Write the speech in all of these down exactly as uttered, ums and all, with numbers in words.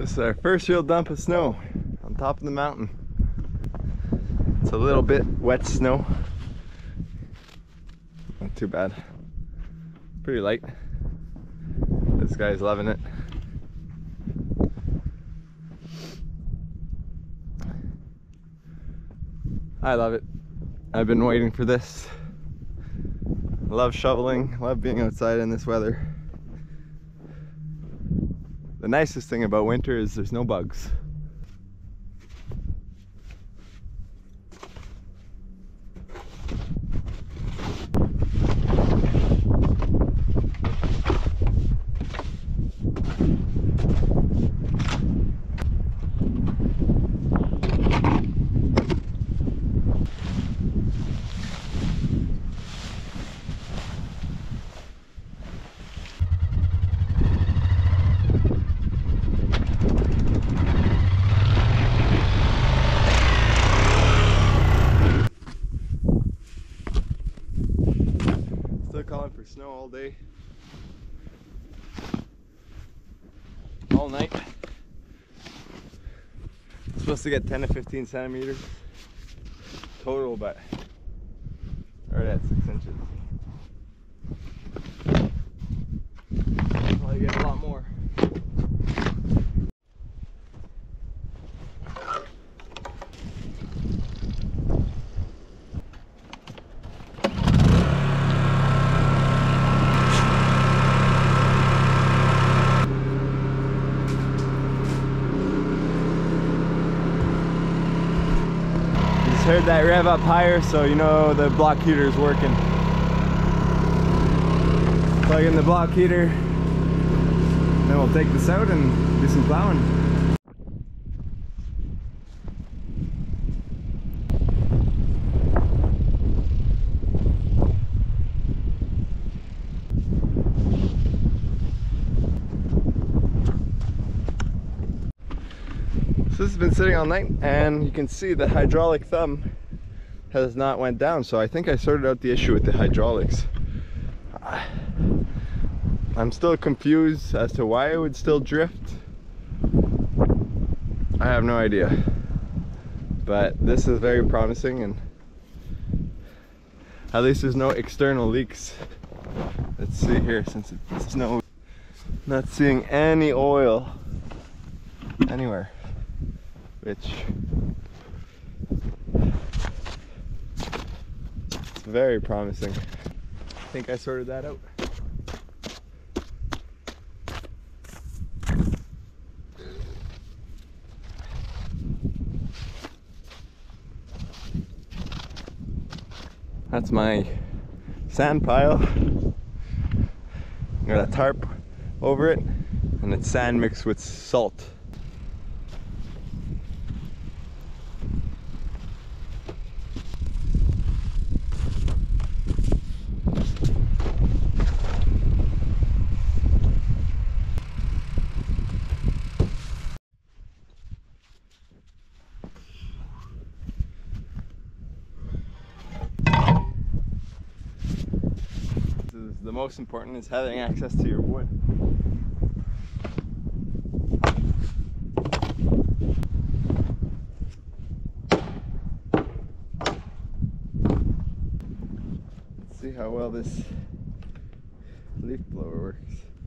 This is our first real dump of snow on top of the mountain. It's a little bit wet snow. Not too bad. Pretty light. This guy's loving it. I love it. I've been waiting for this. Love shoveling, love being outside in this weather. The nicest thing about winter is there's no bugs. Calling for snow all day, all night. It's supposed to get ten to fifteen centimeters total, but right at six inches. Probably get a lot more. Heard that rev up higher, so you know the block heater is working. Plug in the block heater, then we'll take this out and do some plowing. So this has been sitting all night, and you can see the hydraulic thumb has not went down, so I think I sorted out the issue with the hydraulics. I'm still confused as to why it would still drift. I have no idea, but this is very promising, and at least there's no external leaks. Let's see here, since it snows. Not seeing any oil anywhere, which is very promising. I think I sorted that out. That's my sand pile. Got a tarp over it, and it's sand mixed with salt. The most important is having access to your wood. Let's see how well this leaf blower works.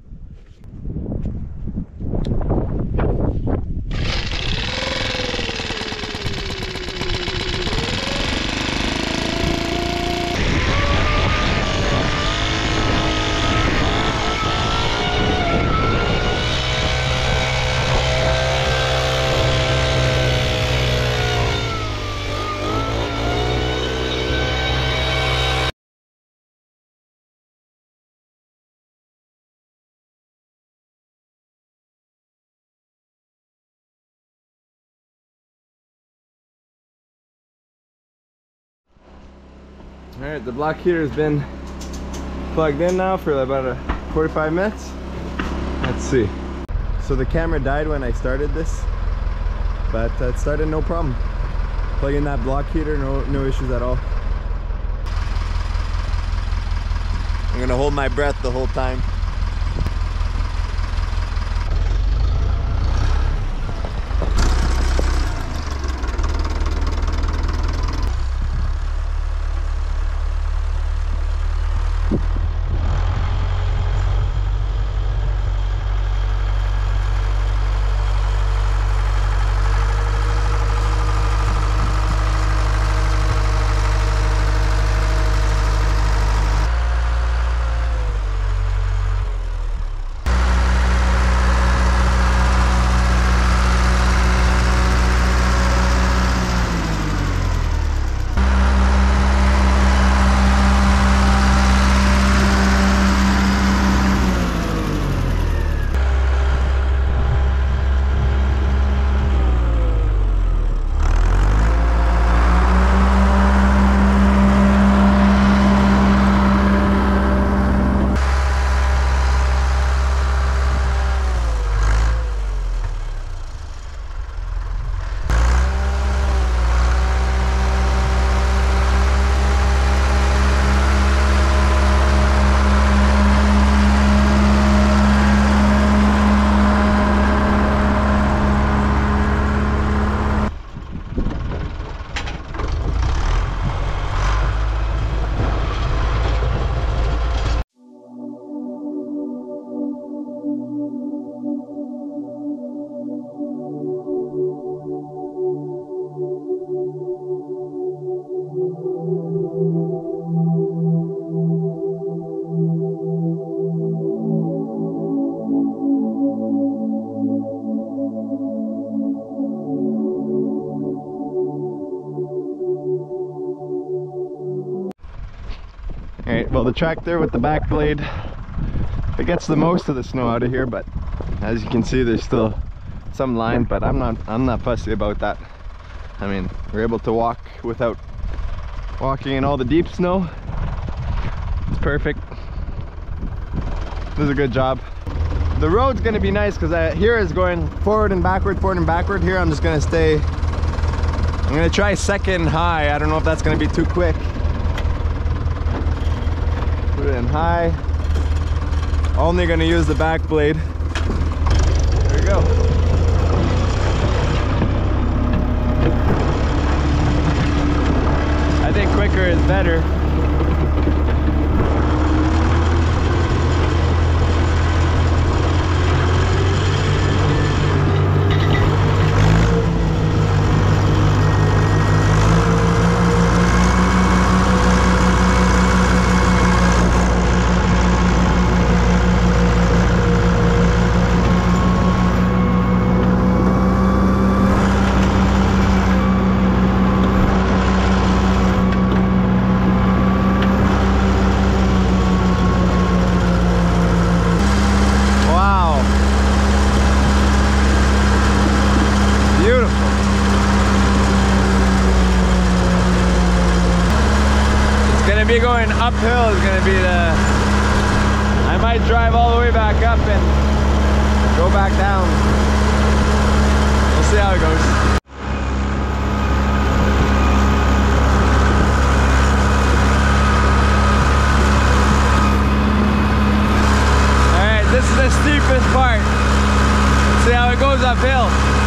Alright, the block heater has been plugged in now for about a forty-five minutes. Let's see. So the camera died when I started this, but it started no problem. Plug in that block heater, no, no issues at all. I'm gonna hold my breath the whole time. Alright, well the tractor with the back blade, it gets the most of the snow out of here, but as you can see there's still some line, but I'm not I'm not fussy about that. I mean, we're able to walk without walking in all the deep snow. It's perfect. This is a good job. The road's gonna be nice because here is going forward and backward, forward and backward. Here I'm just gonna stay, I'm gonna try second high. I don't know if that's gonna be too quick. Put it in high. Only gonna use the back blade. There we go. I think quicker is better. Going uphill is going to be the, I might drive all the way back up and go back down. We'll see how it goes. Alright, this is the steepest part. Let's see how it goes uphill.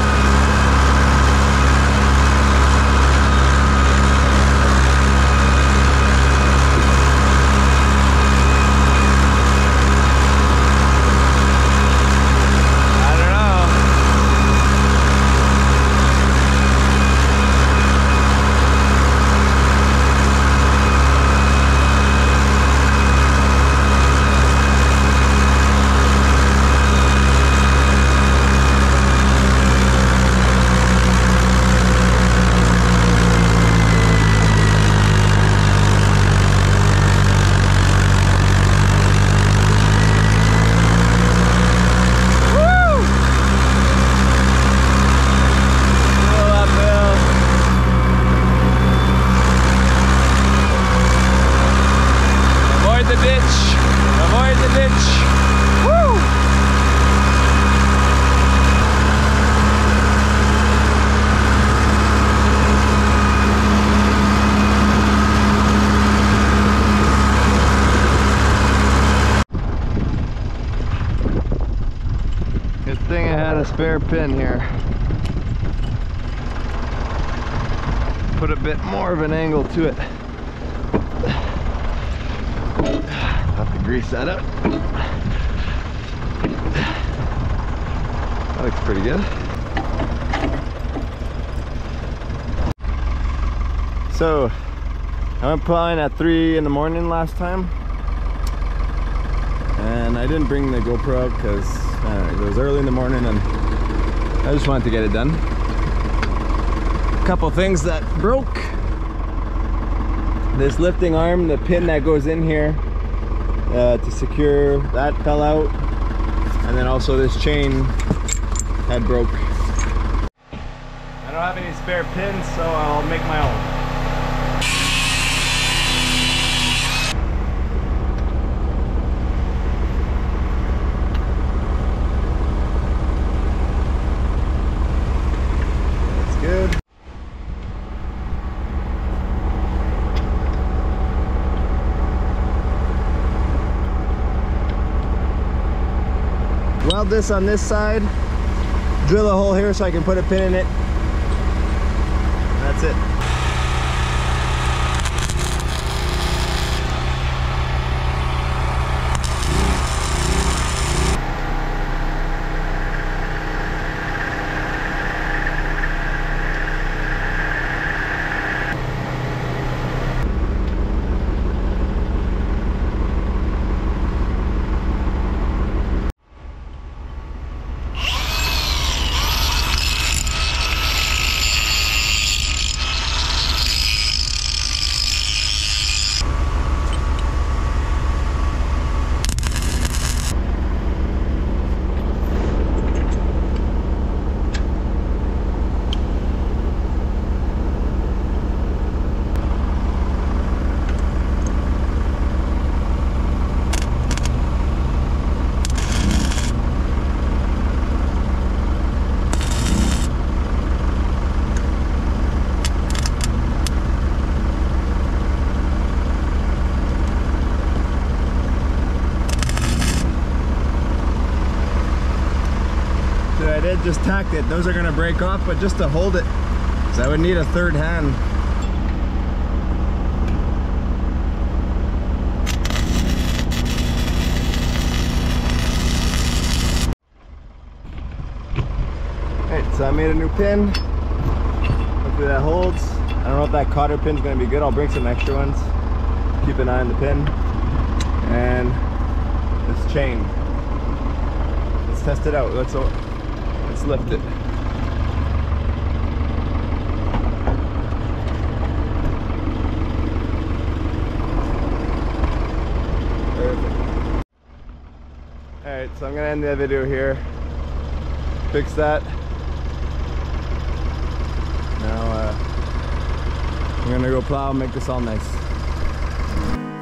Spare pin here. Put a bit more of an angle to it. Have to grease that up. That looks pretty good. So I went plowing at three in the morning last time, and I didn't bring the GoPro out because it was early in the morning and I just wanted to get it done. A couple things that broke. This lifting arm, the pin that goes in here uh, to secure that fell out, and then also this chain had broke. I don't have any spare pins, so I'll make my own. Good. Weld this on this side, drill a hole here so I can put a pin in it. That's it. it, just tacked it. Those are gonna break off, but just to hold it, so I would need a third hand. Alright, so I made a new pin. Hopefully that holds. I don't know if that cotter pin's gonna be good. I'll bring some extra ones. Keep an eye on the pin. And this chain. Let's test it out. Let's let's lift it. Perfect. Alright, so I'm gonna end the video here. Fix that. Now uh, I'm gonna go plow and make this all nice.